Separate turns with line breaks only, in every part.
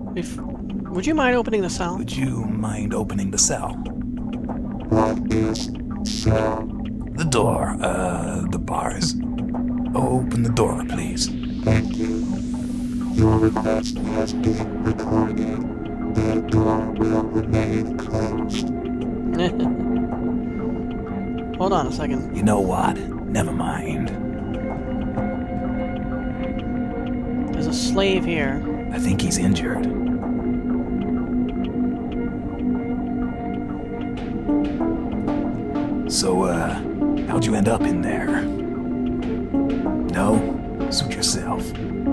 Would you mind opening the cell?
Would you mind opening the cell?
What is cell?
The door, the bars. Open the door, please.
Thank you. Your request has been recorded. The door will remain closed.
Hold on a second.
You know what? Never mind.
There's a slave here.
I think he's injured. So, how'd you end up in there? No? Suit yourself.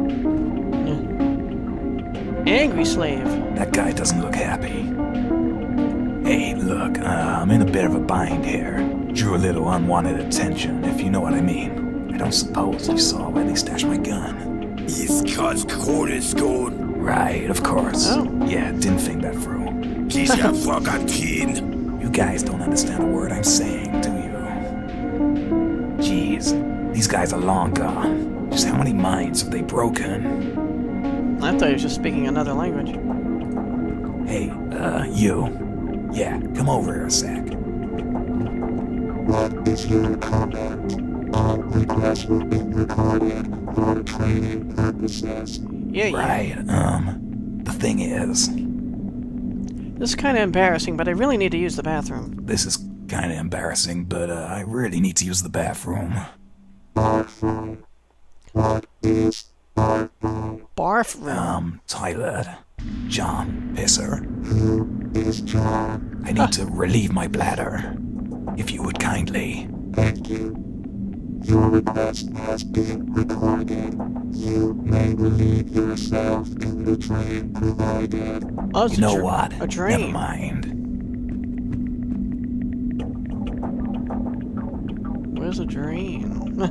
Angry slave.
That guy doesn't look happy. Hey, look, I'm in a bit of a bind here. Drew a little unwanted attention, if you know what I mean. I don't suppose you saw where they stashed my gun.
East Coast cornerstone.
Right, of course.
Oh.
Yeah, didn't think that through.
Piece of fucking tin.
You guys don't understand a word I'm saying, do you? Jeez, these guys are long gone. Just how many minds have they broken?
I thought he was just speaking another language.
Hey, you. Yeah, come over here a sec.
What is your comment? All requests will be recorded for training purposes.
Yeah.
Right, the thing is...
This is kind of embarrassing, but I really need to use the bathroom.
This is kind of embarrassing, but I really need to use the bathroom.
Bathroom. What is bathroom?
Barf room.
Toilet. John, pisser.
Who is John?
I need to relieve my bladder. If you would kindly.
Thank you. Your request has been recorded. You may relieve yourself in the drain provided.
Oh, it's
You know what?
A drain.
Never mind.
Where's a drain?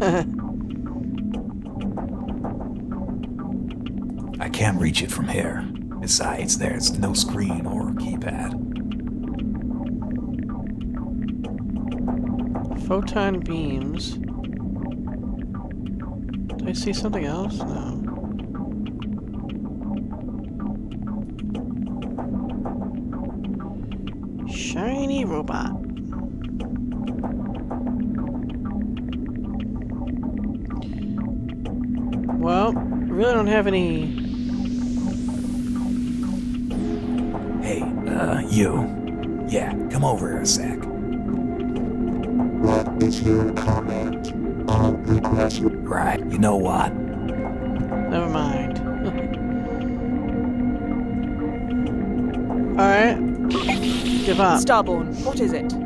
I can't reach it from here. Besides, there's no screen or keypad.
Photon beams. Did I see something else? No. Shiny robot. Well, I really don't have any...
Hey, you. Yeah, come over here a sec.
What is your comment? All requests will...
Right, you know what?
Never mind. Alright. Give up.
Starborn, what is it?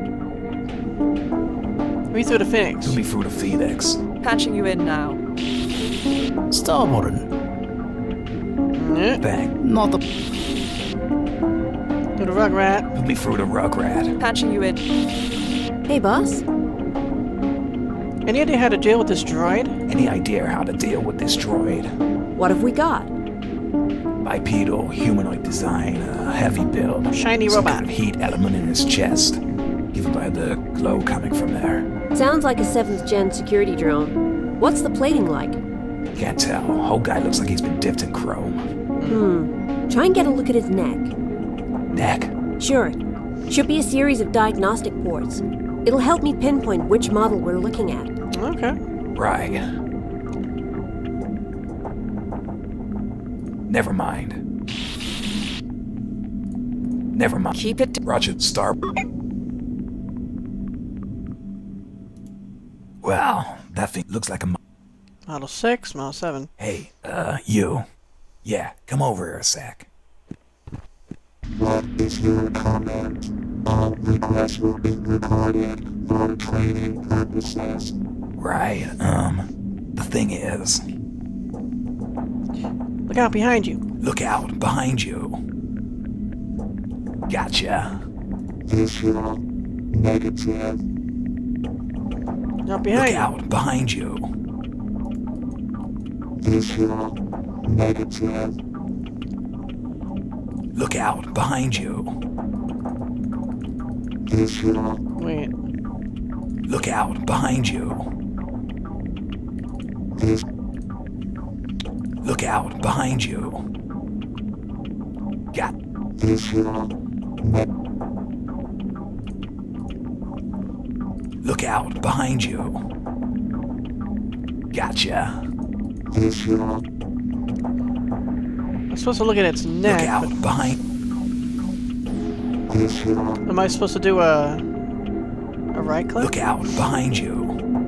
Me through the Phoenix.
Put me through the Phoenix.
Patching you in now.
Starborn.
Yeah.
Bang.
Not the...
To the Rugrat.
Put me through the Rugrat.
Patching you in.
Hey, boss.
Any idea how to deal with this droid?
Any idea how to deal with this droid?
What have we got?
Bipedal, humanoid design, heavy build.
Shiny
Some
robot.
kind of heat element in his chest. Given by the glow coming from there.
Sounds like a 7th gen security drone. What's the plating like?
Can't tell. Whole guy looks like he's been dipped in chrome.
Try and get a look at his neck.
Neck?
Sure. Should be a series of diagnostic ports. It'll help me pinpoint which model we're looking at.
Okay.
Right. Never mind. Never mind.
Keep it.
Roger, Star. Well, that thing looks like a...
Model 6, Model 7.
Hey, you. Yeah, come over here a sec.
What is your comment? All requests will be recorded for training purposes.
Right, the thing is...
Look out behind you.
Look out, behind you. Gotcha.
Visual negative.
Out behind
Look
you.
out, behind you.
Visual negative.
Look out, behind you.
Visual.
Wait.
Look out, behind you.
Vis-
Look out, behind you. Got. Look out, behind you. Gotcha.
I'm supposed to look at its neck.
Look out, behind.
Am I supposed to do a right click?
Look out, behind you.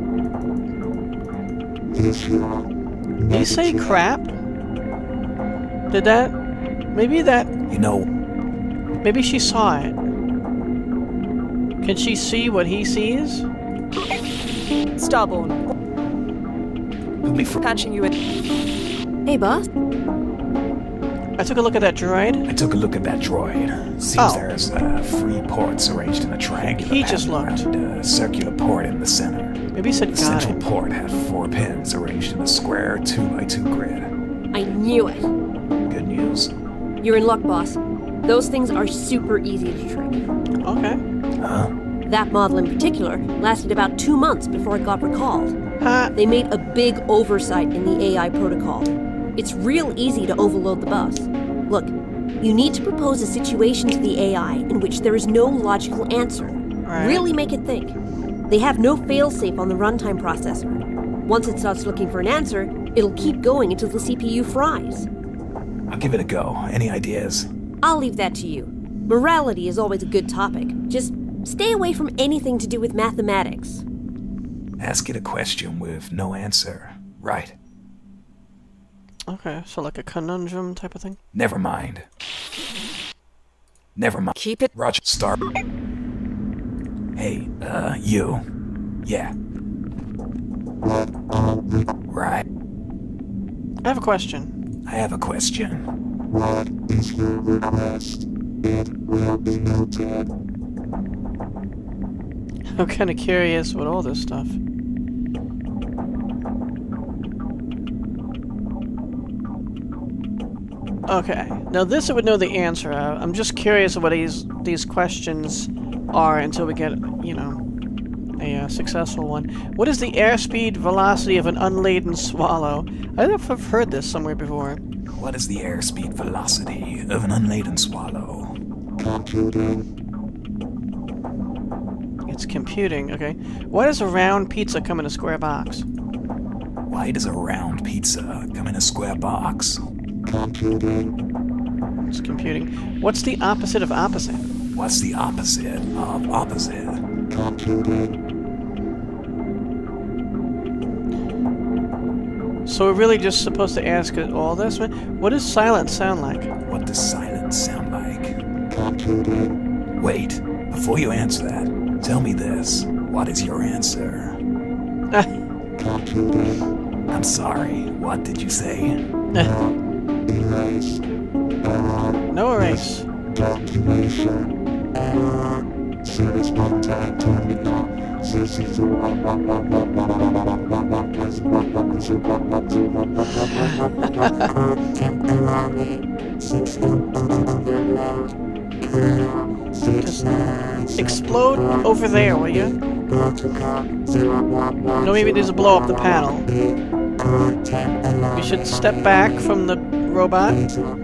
Did you say crap? Did that? Maybe that...
You know,
Maybe she saw it. Can she see what he sees?
Starborn,
put me for.
patching you in.
Hey, boss.
I took a look at that droid.
I took a look at that droid. Seems
Oh.
there's 3 ports arranged in a triangular
He just
pattern
looked.
around a circular port in the center.
Maybe he said
The
got
central
it.
port had 4 pins arranged in a square 2x2 grid.
I knew it.
Good news.
You're in luck, boss. Those things are super easy to trick.
Okay.
Huh?
That model in particular lasted about 2 months before it got recalled.
Ha!
They made a big oversight in the AI protocol. It's real easy to overload the bus. Look, you need to propose a situation to the AI in which there is no logical answer.
Right.
Really make it think. They have no failsafe on the runtime processor. Once it starts looking for an answer, it'll keep going until the CPU fries.
I'll give it a go. Any ideas?
I'll leave that to you. Morality is always a good topic. Just stay away from anything to do with mathematics.
Ask it a question with no answer. Right.
Okay, so like a conundrum type of thing?
Never mind. Never mind.
Keep it.
Roger. Star. Hey, you. Yeah. Right.
I have a question.
I have a question.
What is your request? It will be noted.
I'm kind of curious with all this stuff. Okay, now this I would know the answer of. I'm just curious what these questions are until we get, you know, a successful one. What is the airspeed velocity of an unladen swallow? I don't know if I've heard this somewhere before.
What is the airspeed velocity of an unladen swallow?
It's computing, okay. Why does a round pizza come in a square box?
Why does a round pizza come in a square box?
It's computing. What's the opposite of opposite?
What's the opposite of opposite?
So we're really just supposed to ask it all this? What does silence sound like?
What does silence sound like? Wait, before you answer that, tell me this. What is your answer? I'm sorry, what did you say?
No erase. Just explode over there, will you? No, maybe there's a blow up the panel. We should step back from the robot.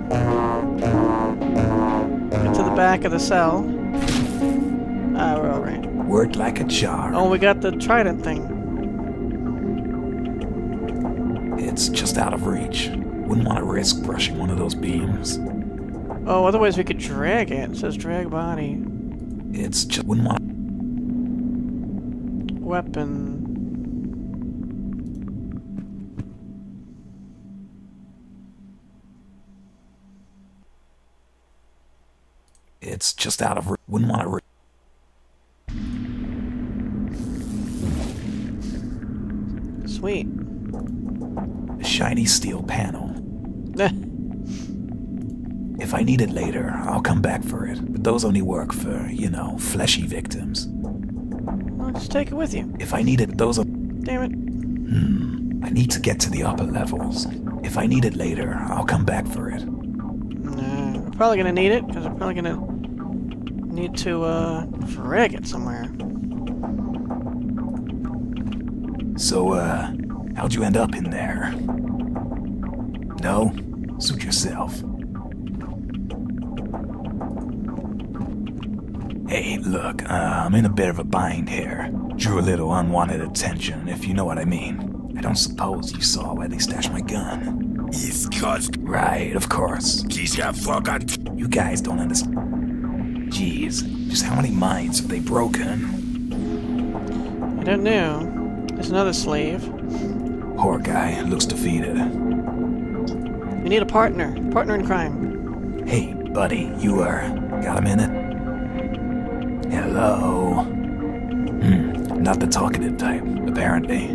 Get to the back of the cell. Ah, we're alright.
Worked like a charm.
Oh, we got the trident thing.
It's just out of reach. Wouldn't want to risk brushing one of those beams.
Oh, otherwise we could drag it. It says drag body.
It's just wouldn't want.
Weapon.
It's just out of reach. Wouldn't want to.
Sweet.
A shiny steel panel. If I need it later, I'll come back for it. But those only work for, you know, fleshy victims.
Well, just take it with you.
If I need it, those are.
Damn it.
I need to get to the upper levels. If I need it later, I'll come back for it.
Nah, we're probably gonna need it, because we're probably gonna need to, drag it somewhere.
So, how'd you end up in there? No? Suit yourself. Hey, look, I'm in a bit of a bind here. Drew a little unwanted attention, if you know what I mean. I don't suppose you saw where they stashed my gun.
It's cause
Right, of course.
he's got fucking
You guys don't understand. Jeez, just how many minds have they broken?
I don't know. There's another slave.
Poor guy, looks defeated.
We need a partner. Partner in crime.
Hey, buddy, you, got a minute? Hello? Not the talkative type, apparently.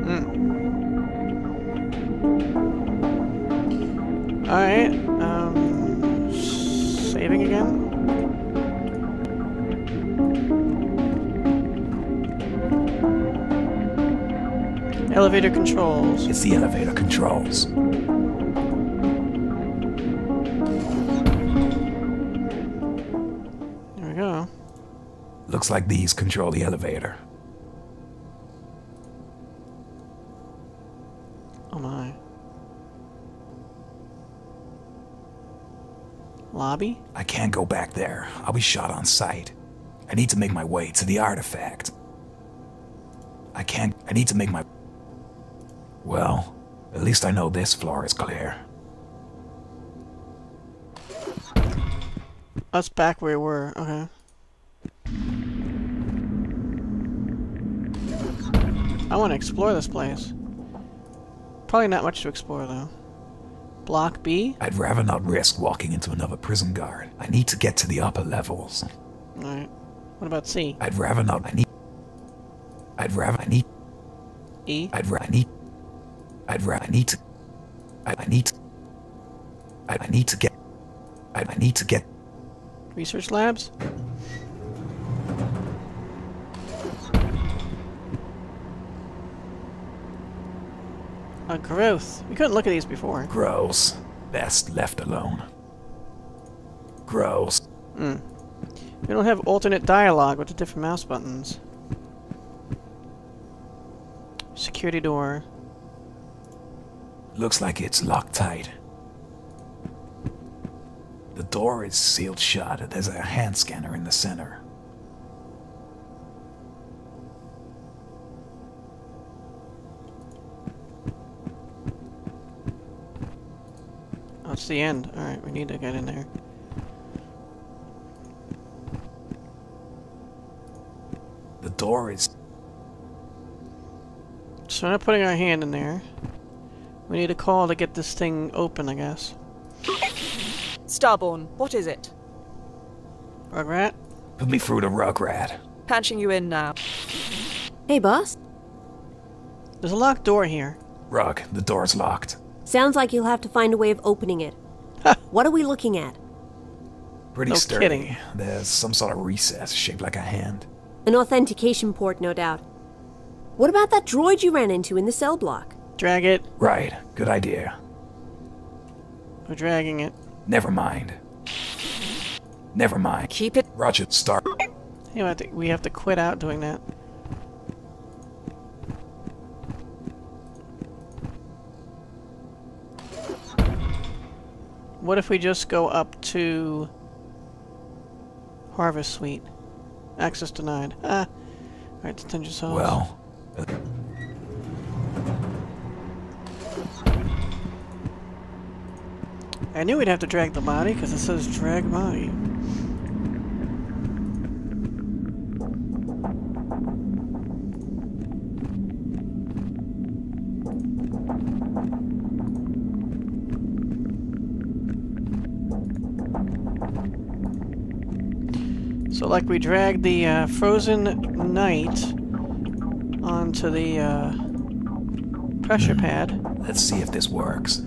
Alright, saving again? Elevator controls.
It's the elevator controls.
There we go.
Looks like these control the elevator.
Oh my. Lobby?
I can't go back there. I'll be shot on sight. I need to make my way to the artifact. I need to make my... Well, at least I know this floor is clear.
Us back where we were. Okay. I want to explore this place. Probably not much to explore, though. Block B?
I'd rather not risk walking into another prison guard. I need to get to the upper levels.
Alright. What about C?
I'd rather not... I need
E?
to get...
Research labs? Growth. We couldn't look at these before.
Gross. Best left alone. Gross.
We don't have alternate dialogue with the different mouse buttons. Security door.
Looks like it's locked tight. The door is sealed shut. There's a hand scanner in the center.
Oh, it's the end. Alright, we need to get in there.
The door is...
So we're not putting our hand in there. We need a call to get this thing open, I guess.
Starborn, what is it?
Rugrat?
Put me through to Rugrat.
Patching you in now.
Hey, boss.
There's a locked door here.
Rug, the door's locked.
Sounds like you'll have to find a way of opening it. What are we looking at?
Pretty
No
sturdy.
kidding.
There's some sort of recess shaped like a hand.
An authentication port, no doubt. What about that droid you ran into in the cell block?
Drag it.
Right, good idea.
We're dragging it.
Never mind. Never mind.
Keep it.
Roger, start.
You know, we have to quit out doing that. What if we just go up to Harvest Suite? Access denied. Ah. Alright, detention cells.
Well,
I knew we'd have to drag the body, because it says drag body. So like we dragged the frozen knight onto the pressure pad.
let's see if this works.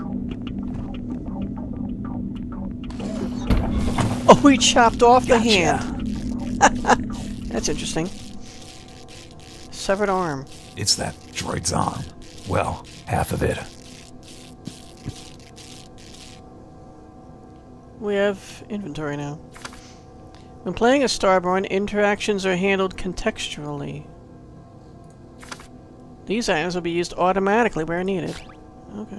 Oh, we chopped off the
Gotcha.
hand. That's interesting. Severed arm.
It's that droid's arm. Well, half of it.
We have inventory now. When playing a Starborn, interactions are handled contextually. These items will be used automatically where needed. Okay.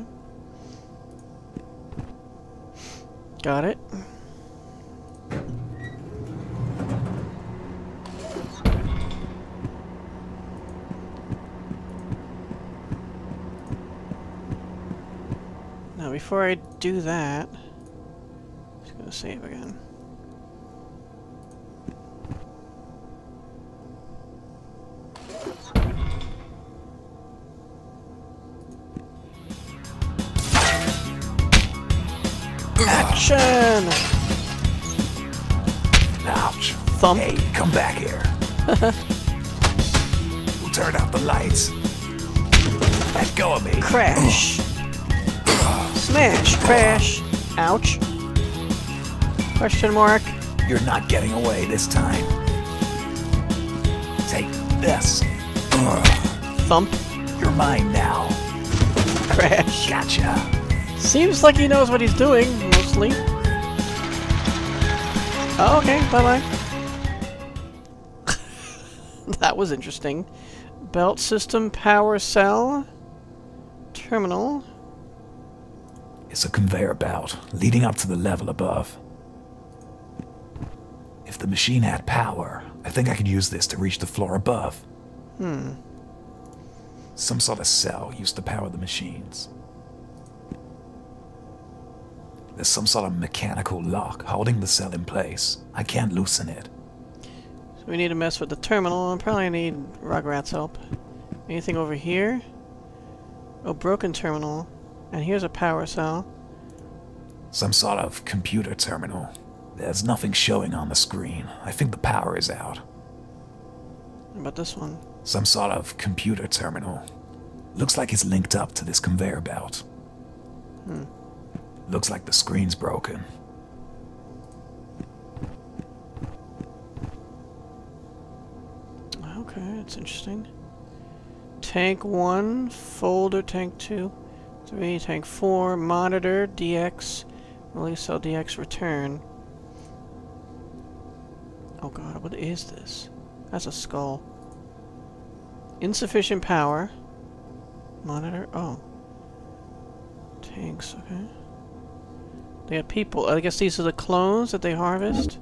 Got it. Now, before I do that, just gonna save again. Action!
Ouch.
Thump.
Hey, come back here. We'll turn out the lights. Let go of me.
Crash! Smash! Crash! Ouch! Question mark.
You're not getting away this time. Take this.
Thump.
You're mine now.
Crash.
Gotcha.
Seems like he knows what he's doing, mostly. Oh, okay, bye-bye. That was interesting. Belt system, power cell, terminal.
It's a conveyor belt leading up to the level above. If the machine had power, I think I could use this to reach the floor above. Some sort of cell used to power the machines. There's some sort of mechanical lock holding the cell in place. I can't loosen it.
So we need to mess with the terminal, and probably need Rugrat's help. Anything over here? Oh, broken terminal. And here's a power cell.
Some sort of computer terminal. There's nothing showing on the screen. I think the power is out.
What about this one?
Some sort of computer terminal. Looks like it's linked up to this conveyor belt. Looks like the screen's broken.
Okay, that's interesting. Tank 1, folder, tank 2, 3, tank 4, monitor, DX, release cell DX, return. Oh god, what is this? That's a skull. Insufficient power. Monitor, oh. Tanks, okay. They have people. I guess these are the clones that they harvest.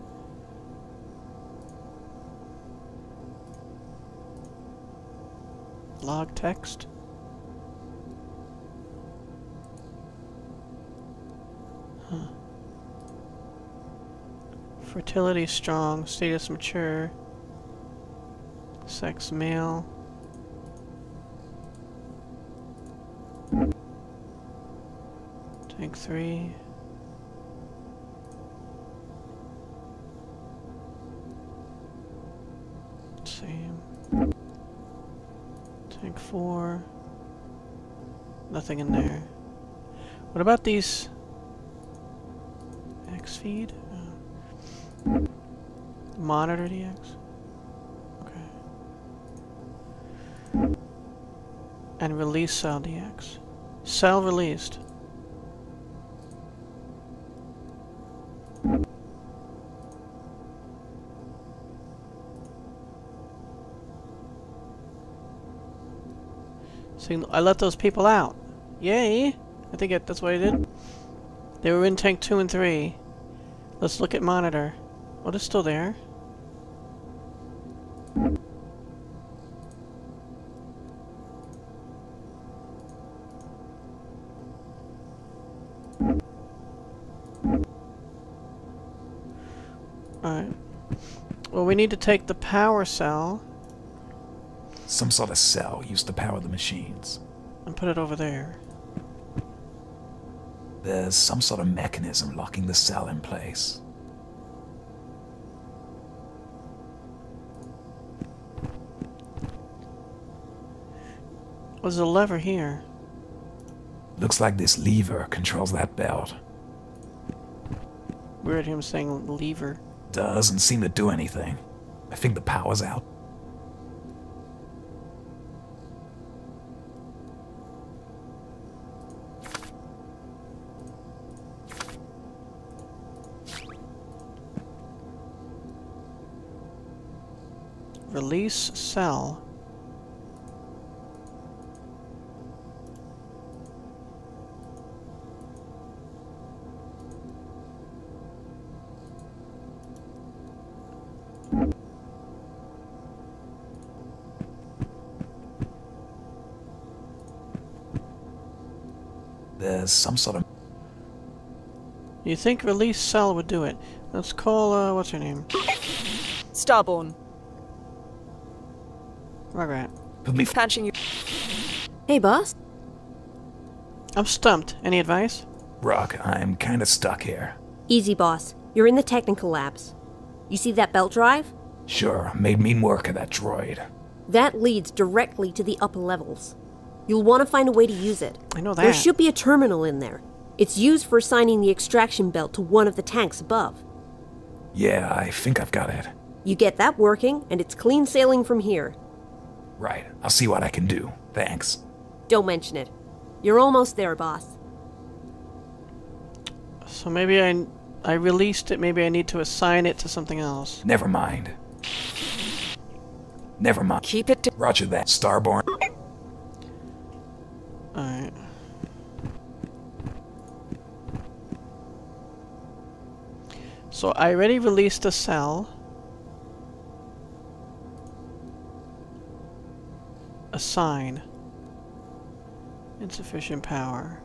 Log text. Huh. Fertility strong. Status mature. Sex male. Tank 3. Same. Tank 4. Nothing in there. What about these? X feed? Monitor DX? Okay. And release cell DX. Cell released. I let those people out. Yay! I think that's what I did. They were in tank 2 and 3. Let's look at monitor. Oh, it's still there. Alright. Well, we need to take the power cell
Some sort of cell used to power the machines.
and put it over there.
There's some sort of mechanism locking the cell in place.
There's a lever here.
Looks like this lever controls that belt.
Weird him saying lever.
Doesn't seem to do anything. I think the power's out.
Release cell.
There's some sort of...
You think release cell would do it? Let's call, what's her name?
Starborn.
Rugrat.
Put me...
Patching you.
Hey, boss.
I'm stumped. Any advice?
Rock, I'm kinda stuck here.
Easy, boss. You're in the technical labs. You see that belt drive?
Sure, made mean work of that droid.
That leads directly to the upper levels. You'll want to find a way to use it.
I know that.
There should be a terminal in there. It's used for assigning the extraction belt to one of the tanks above.
Yeah, I think I've got it.
You get that working, and it's clean sailing from here.
Right, I'll see what I can do. Thanks.
Don't mention it. You're almost there, boss.
So maybe I released it, maybe I need to assign it to something else.
Never mind. Never mind.
Keep it to
Roger that, Starborn.
Alright. So I already released a cell. Assign. Insufficient power.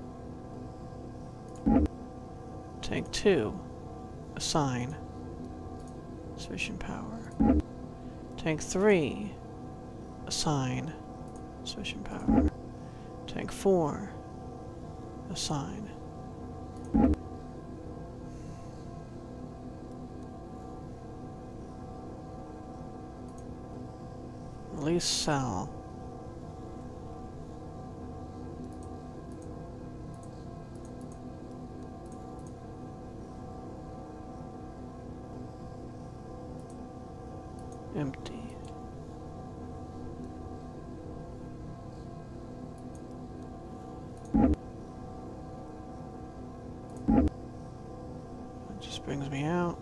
Tank 2. Assign. Sufficient power. Tank 3. Assign. Sufficient power. Tank 4. Assign. Release cell. Empty. That just brings me out.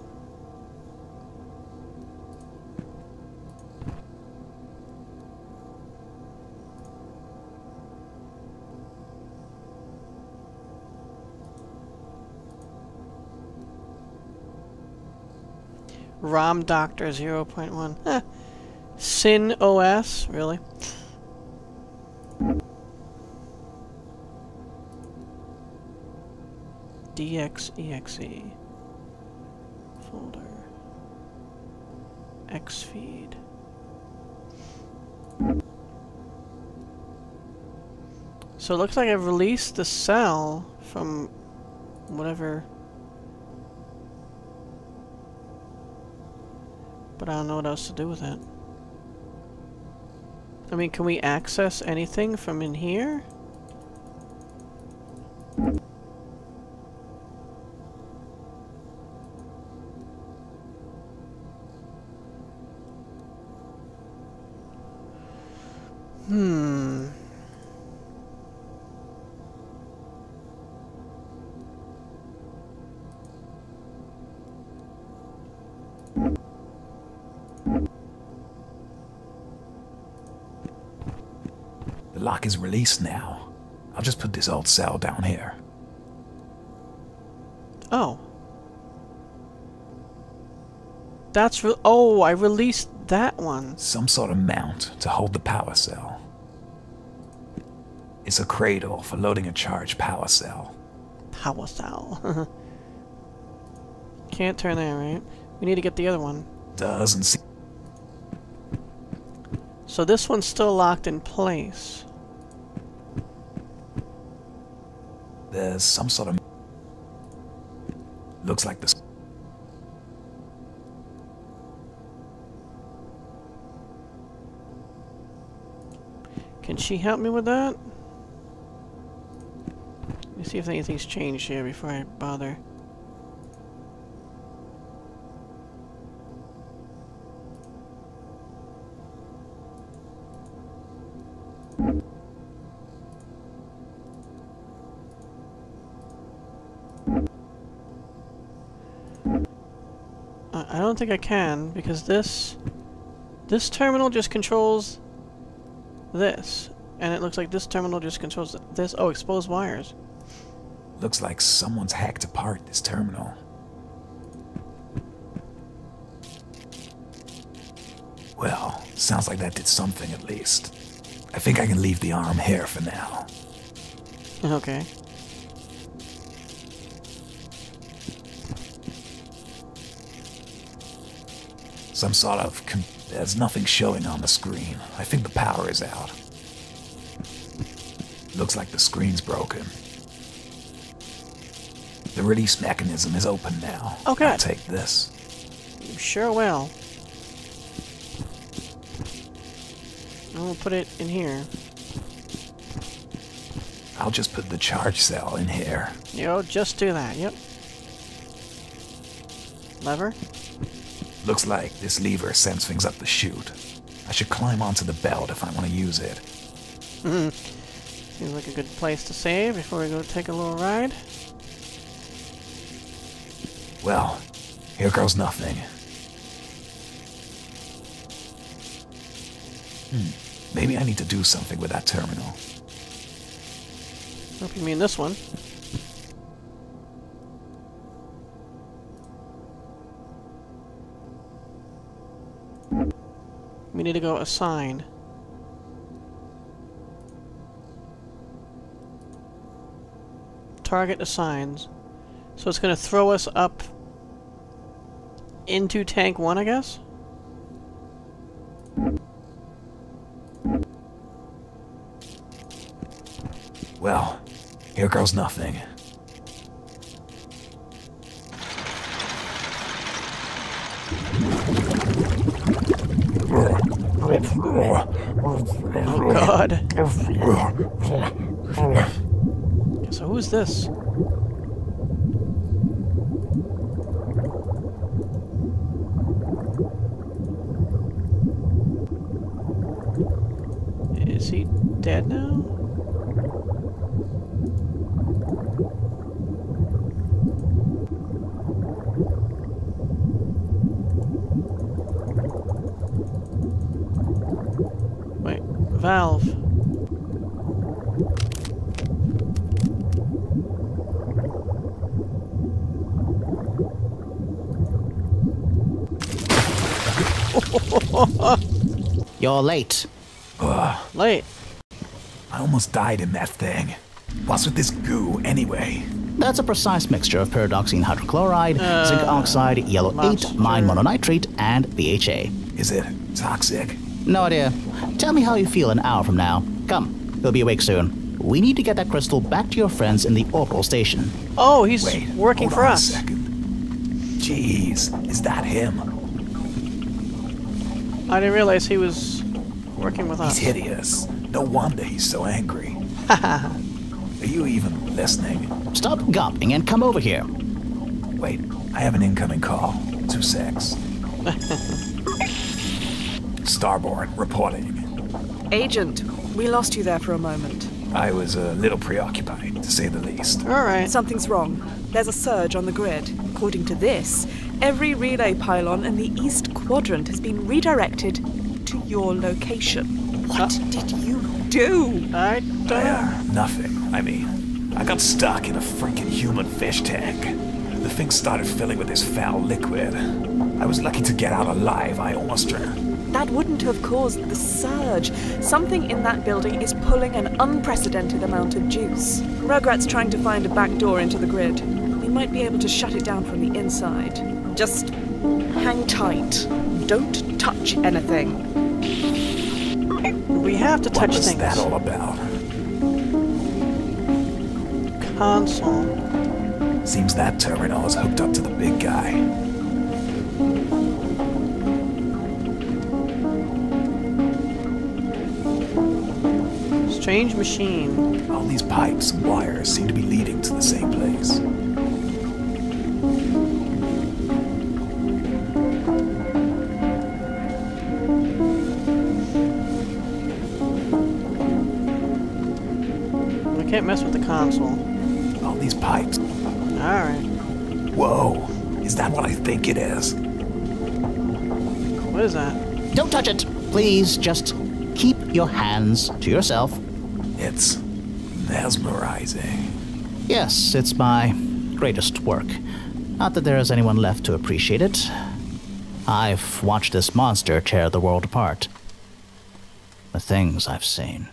ROM Doctor 0.1. Eh. Sin OS? Really? DXEXE. Folder. Xfeed. So it looks like I've released the cell from whatever. But I don't know what else to do with it. I mean, can we access anything from in here?
The lock is released now. I'll just put this old cell down here.
Oh. That's oh, I released that one.
Some sort of mount to hold the power cell. It's a cradle for loading a charged power cell.
Power cell. Can't turn that, right? We need to get the other one.
Doesn't seem...
So this one's still locked in place.
There's some sort of... Looks like this...
Can she help me with that? Let me see if anything's changed here before I bother. I don't think I can, because this terminal just controls this, and it looks like this terminal just controls this. Oh, exposed wires.
Looks like someone's hacked apart this terminal. Well, sounds like that did something at least. I think I can leave the arm here for now.
Okay.
Some sort of... There's nothing showing on the screen. I think the power is out. Looks like the screen's broken. The release mechanism is open now.
Okay.
I'll take this.
You sure will. And we'll put it in here.
I'll just put the charge cell in here.
Just do that, yep. Lever?
Looks like this lever sends things up the chute. I should climb onto the belt if I want to use it.
Seems like a good place to save before we go take a little ride.
Well, here goes nothing. Maybe I need to do something with that terminal.
Hope you mean this one. We need to go assign. Target assigns. So it's going to throw us up into tank 1, I guess?
Well, here goes nothing.
Oh God. So who's this? Is he dead now? Wait, valve.
You're late.
Late.
I almost died in that thing. What's with this goo, anyway?
That's a precise mixture of pyridoxine hydrochloride, zinc oxide, yellow 8, mine mononitrate, and BHA.
Is it toxic?
No idea. Tell me how you feel an hour from now. Come, you'll be awake soon. We need to get that crystal back to your friends in the orbital station.
Oh, he's
Wait,
working
hold
for
on
us.
a second. Jeez, is that him?
I didn't realize he was working with us.
He's hideous. No wonder he's so angry. Are you even listening?
Stop gawping and come over here.
Wait, I have an incoming call. 2 secs. Starborn, reporting.
Agent, we lost you there for a moment.
I was a little preoccupied, to say the least.
Alright.
Something's wrong. There's a surge on the grid. According to this, every relay pylon in the east quadrant has been redirected to your location. What did you do?
I don't know.
Nothing. I mean, I got stuck in a freaking human fish tank. The thing started filling with this foul liquid. I was lucky to get out alive. I almost drowned.
That wouldn't have caused the surge. Something in that building is pulling an unprecedented amount of juice. Rugrat's trying to find a back door into the grid. We might be able to shut it down from the inside. Just hang tight. Don't touch anything.
We have to touch
What was
things.
that all about?
Console.
Seems that terminal is hooked up to the big guy.
Strange machine.
All these pipes and wires seem to be leading to the same place.
We can't mess with the console.
All these pipes.
Alright.
Whoa. Is that what I think it is?
What is that?
Don't touch it. Please, just keep your hands to yourself.
It's mesmerizing.
Yes, it's my greatest work. Not that there is anyone left to appreciate it. I've watched this monster tear the world apart. The things I've seen.